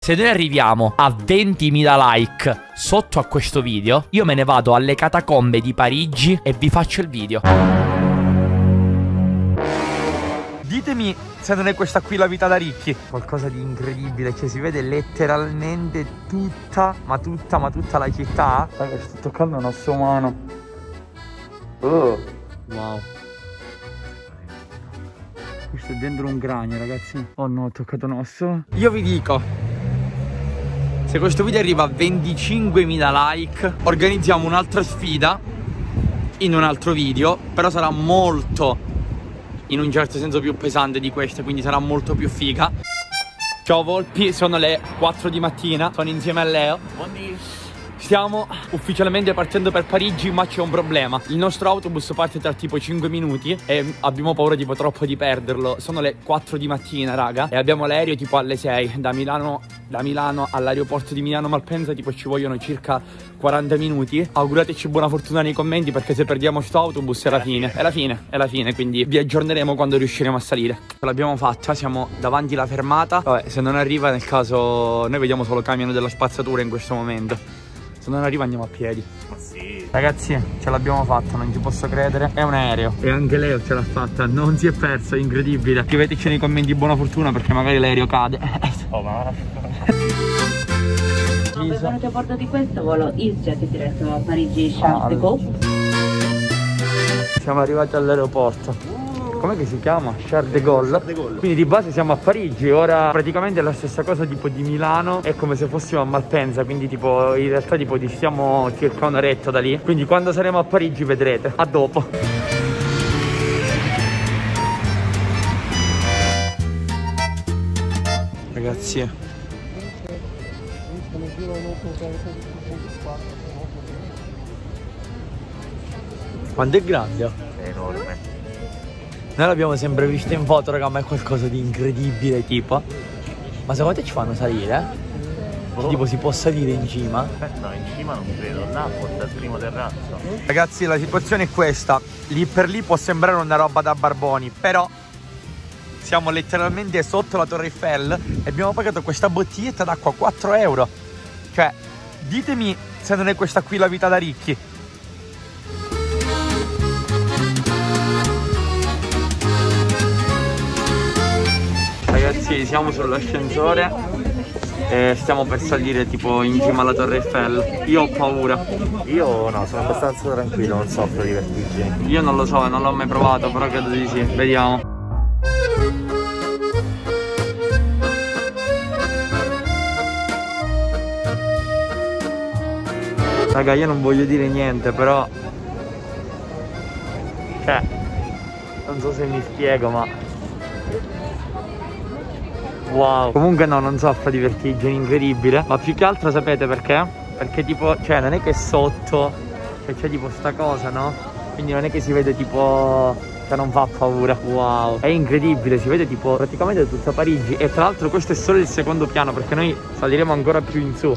Se noi arriviamo a 20.000 like sotto a questo video, io me ne vado alle catacombe di Parigi e vi faccio il video. Ditemi se non è questa qui la vita da ricchi. Qualcosa di incredibile, cioè si vede letteralmente tutta, ma tutta la città. Raga, sto toccando un osso umano. Oh, wow. Questo è dentro un cranio, ragazzi. Oh no, ho toccato un osso. Io vi dico, se questo video arriva a 25.000 like, organizziamo un'altra sfida in un altro video, però sarà molto, in un certo senso, più pesante di questa, quindi sarà molto più figa. Ciao Volpi, sono le 4 di mattina, sono insieme a Leo. Buongiorno. Stiamo ufficialmente partendo per Parigi, ma c'è un problema. Il nostro autobus parte tra tipo 5 minuti e abbiamo paura tipo troppo di perderlo. Sono le 4 di mattina, raga, e abbiamo l'aereo tipo alle 6. Da Milano all'aeroporto di Milano Malpensa tipo ci vogliono circa 40 minuti. Augurateci buona fortuna nei commenti, perché se perdiamo sto autobus è la fine. È la fine, quindi vi aggiorneremo quando riusciremo a salire. L'abbiamo fatta, siamo davanti alla fermata. Vabbè, se non arriva, nel caso, noi vediamo solo camion della spazzatura in questo momento. Se non arriva andiamo a piedi. Ma sì. Ragazzi, ce l'abbiamo fatta, non ci posso credere. È un aereo. E anche Leo ce l'ha fatta, non si è perso, è incredibile. Scriveteci nei commenti buona fortuna, perché magari l'aereo cade. Oh, ma... Benvenuti a bordo di questo volo EasyJet diretto a Parigi Charles de Gaulle. Siamo arrivati all'aeroporto. Com'è che si chiama? Charles de Gaulle. Quindi di base siamo a Parigi. Ora praticamente è la stessa cosa tipo di Milano. È come se fossimo a Malpensa. Quindi tipo in realtà tipo distiamo circa un'oretta da lì. Quindi quando saremo a Parigi vedrete. A dopo. Ragazzi, quanto è grande? È enorme. Noi l'abbiamo sempre visto in foto, raga, ma è qualcosa di incredibile, tipo. Ma secondo te ci fanno salire? Cioè, tipo si può salire in cima? No, in cima non credo, là forse al primo terrazzo. Ragazzi, la situazione è questa. Lì per lì può sembrare una roba da barboni, però siamo letteralmente sotto la Torre Eiffel e abbiamo pagato questa bottiglietta d'acqua a 4 euro. Cioè, ditemi se non è questa qui la vita da ricchi. Ragazzi, siamo sull'ascensore e stiamo per salire tipo in cima alla Torre Eiffel. Io ho paura. Io no, sono abbastanza tranquillo, non soffro di vertigini. Io non lo so, non l'ho mai provato, però credo di sì. Vediamo. Raga, io non voglio dire niente, però... Cioè, non so se mi spiego, ma... Wow. Comunque no, non soffro di vertigini, incredibile. Ma più che altro sapete perché? Perché tipo, cioè non è che sotto c'è tipo sta cosa, no? Quindi non è che si vede tipo... Cioè non fa paura. Wow. È incredibile, si vede tipo praticamente tutta Parigi. E tra l'altro questo è solo il secondo piano, perché noi saliremo ancora più in su.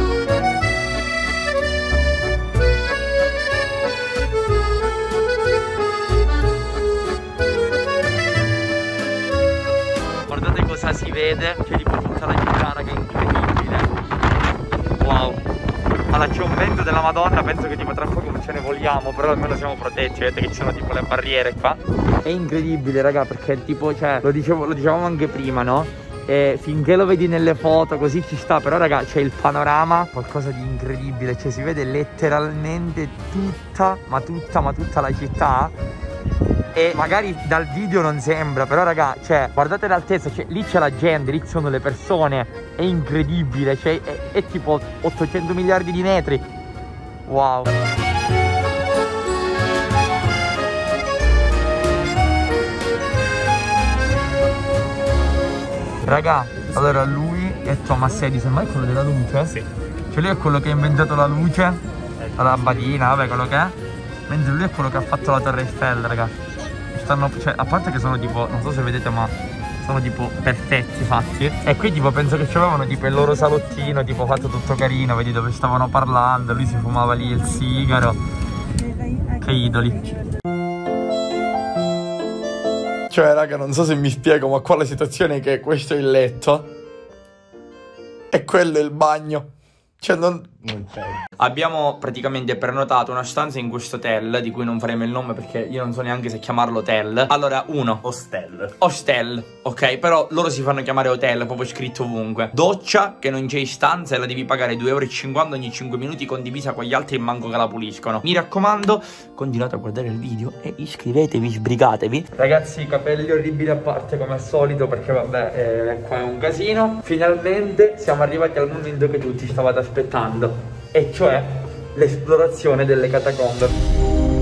Guardate cosa si vede, c'è tipo tutta la città, raga, è incredibile. Wow. Allora c'è un vento della Madonna, penso che tipo tra poco non ce ne vogliamo, però almeno siamo protetti, vedete che ci sono tipo le barriere qua. È incredibile, raga, perché tipo, cioè, lo dicevamo anche prima, no? E finché lo vedi nelle foto così ci sta, però raga c'è il panorama, qualcosa di incredibile, cioè si vede letteralmente tutta, ma tutta la città. E magari dal video non sembra, però raga, cioè, guardate l'altezza, cioè, lì c'è la gente, lì ci sono le persone, è incredibile, cioè, è tipo 800 miliardi di metri. Wow. Raga, allora lui è Thomas Edison, ma è quello della luce? Sì. Cioè lui è quello che ha inventato la luce, la lampadina, vabbè, quello che è. Mentre lui è quello che ha fatto la Torre Eiffel, raga. Stanno, cioè, a parte che sono tipo, non so se vedete, ma sono tipo perfetti fatti. E qui tipo penso che c'avevano tipo il loro salottino, tipo fatto tutto carino, vedi dove stavano parlando, lui si fumava lì il sigaro. Che idoli. Cioè raga, non so se mi spiego, ma qua la situazione è che questo è il letto quello è il bagno. Cioè non c'è. Abbiamo praticamente prenotato una stanza in questo hotel, di cui non faremo il nome perché io non so neanche se chiamarlo hotel. Allora, hostel, ok? Però loro si fanno chiamare hotel, proprio scritto ovunque. Doccia che non c'è in stanza e la devi pagare 2,50 € ogni 5 minuti, condivisa con gli altri e manco che la puliscono. Mi raccomando, continuate a guardare il video e iscrivetevi, sbrigatevi. Ragazzi, capelli orribili a parte come al solito, perché vabbè, qua è un casino. Finalmente siamo arrivati al momento che tutti stavate aspettando, e cioè l'esplorazione delle catacombe.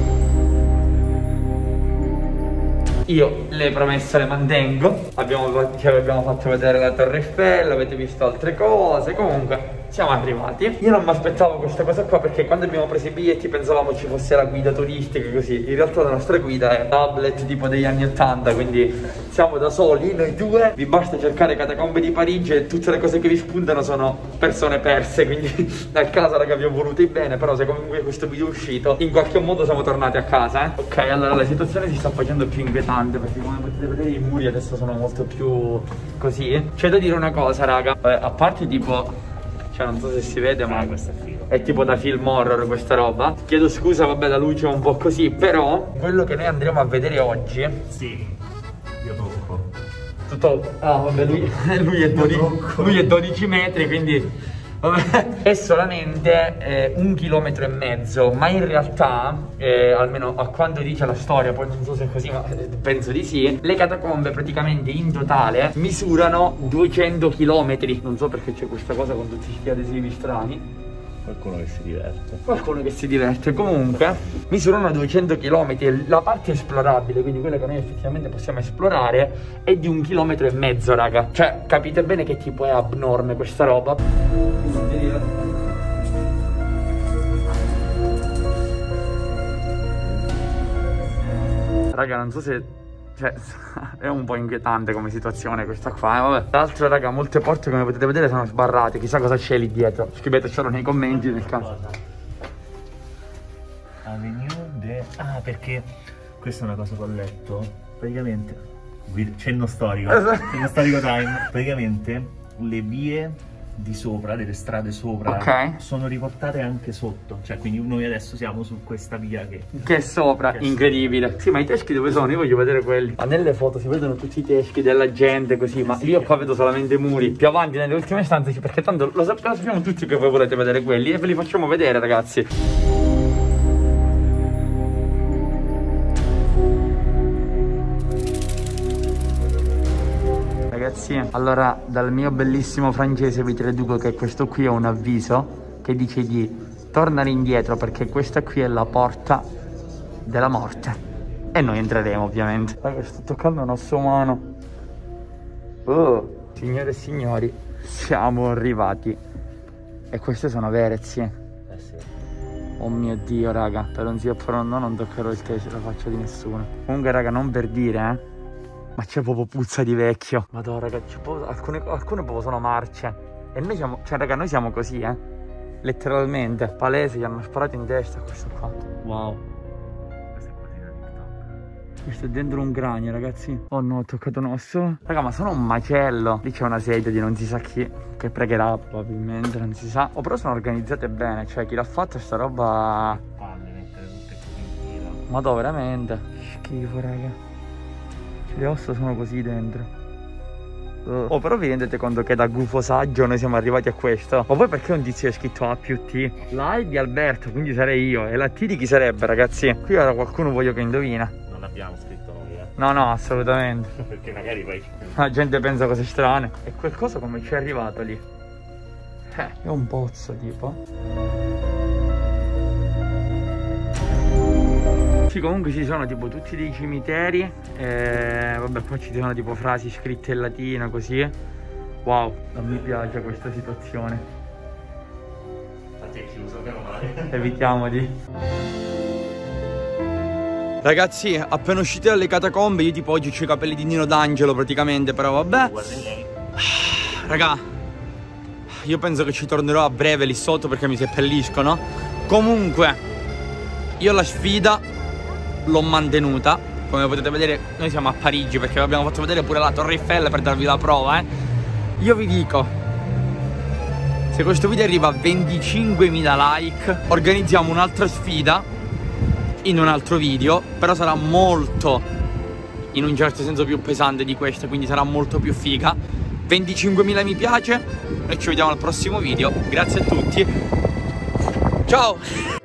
Io le promesse le mantengo. Abbiamo fatto vedere la Torre Eiffel, avete visto altre cose. Comunque siamo arrivati. Io non mi aspettavo questa cosa qua, perché quando abbiamo preso i biglietti pensavamo ci fosse la guida turistica così. In realtà la nostra guida è tablet tipo degli anni 80, quindi siamo da soli, noi due. Vi basta cercare catacombe di Parigi e tutte le cose che vi spuntano sono persone perse. Quindi nel caso, raga, vi ho voluti bene. Però se comunque questo video è uscito, in qualche modo siamo tornati a casa, Ok, allora la situazione si sta facendo più inquietante, perché come potete vedere i muri adesso sono molto più così. C'è da dire una cosa, raga, a parte tipo, cioè non so se si vede, ma è tipo da film horror questa roba. Chiedo scusa, vabbè, la luce è un po' così, però quello che noi andremo a vedere oggi, sì, io tocco. tutto, vabbè, lui è 12 metri, quindi vabbè, è solamente 1,5 km, ma in realtà, almeno a quanto dice la storia, poi non so se è così, ma penso di sì, le catacombe praticamente in totale misurano 200 km. Non so perché c'è questa cosa con tutti questi adesivi strani. Qualcuno che si diverte. Comunque misurano 200 km. La parte esplorabile, quindi quella che noi effettivamente possiamo esplorare, è di 1,5 km, raga. Cioè capite bene che tipo è abnorme questa roba. Raga, non so se... cioè, è un po' inquietante come situazione questa qua, vabbè. Tra l'altro, raga, molte porte, come potete vedere, sono sbarrate. Chissà cosa c'è lì dietro. Scrivetecelo nei commenti nel caso. Ah, perché questa è una cosa che ho letto. Praticamente cenno storico time. Praticamente le vie di sopra, delle strade sopra, sono riportate anche sotto. Cioè, quindi noi adesso siamo su questa via che è sopra, che incredibile. Sì, ma i teschi dove sono? Io voglio vedere quelli. Ma nelle foto si vedono tutti i teschi della gente così, ma io qua vedo solamente i muri. Più avanti nelle ultime stanze, perché tanto lo sappiamo tutti che voi volete vedere quelli, e ve li facciamo vedere, ragazzi. Ragazzi, allora dal mio bellissimo francese vi traduco che questo qui è un avviso che dice di tornare indietro, perché questa qui è la porta della morte e noi entreremo ovviamente. Raga, sto toccando un osso umano. Signore e signori, siamo arrivati e queste sono vere, sì. Oh mio Dio, raga, per un zio no, non toccherò il tè, la faccia di nessuno. Comunque, raga, non per dire, ma c'è proprio puzza di vecchio. Madonna, raga, alcune proprio sono marce. E noi siamo, cioè, raga, noi siamo così, letteralmente. Palese, gli hanno sparato in testa questo qua. Wow. Questo è dentro un cranio, ragazzi. Oh no, ho toccato un osso. Raga, ma sono un macello. Lì c'è una sedia di non si sa chi, che pregherà probabilmente, non si sa. Oh, però sono organizzate bene. Cioè, chi l'ha fatta sta roba... palle mettere tutte così in fila. Ma no, veramente. Schifo, raga. Le ossa sono così dentro. Oh, però vi rendete conto che da gufo saggio noi siamo arrivati a questo? Ma poi perché un tizio è scritto A più T? La è di Alberto, quindi sarei io. E la T di chi sarebbe, ragazzi? Qui ora qualcuno voglio che indovina. Non l'abbiamo scritto noi, No, no, assolutamente. Perché magari poi la gente pensa cose strane. E quel coso come ci è arrivato lì? È un pozzo tipo. Sì, comunque ci sono tipo tutti dei cimiteri. Vabbè, qua ci sono tipo frasi scritte in latino così. Wow, non mi piace questa situazione. infatti è chiuso, meno male. Evitiamo di... Ragazzi, appena usciti dalle catacombe, io tipo oggi ho i capelli di Nino D'Angelo praticamente, però vabbè. Raga, io penso che ci tornerò a breve lì sotto perché mi seppelliscono. Comunque, io la sfida l'ho mantenuta. Come potete vedere, noi siamo a Parigi perché abbiamo fatto vedere pure la Torre Eiffel per darvi la prova, Io vi dico, Se questo video arriva a 25.000 like, organizziamo un'altra sfida in un altro video, però sarà molto, in un certo senso, più pesante di questa, quindi sarà molto più figa. 25.000 mi piace e ci vediamo al prossimo video. Grazie a tutti. Ciao!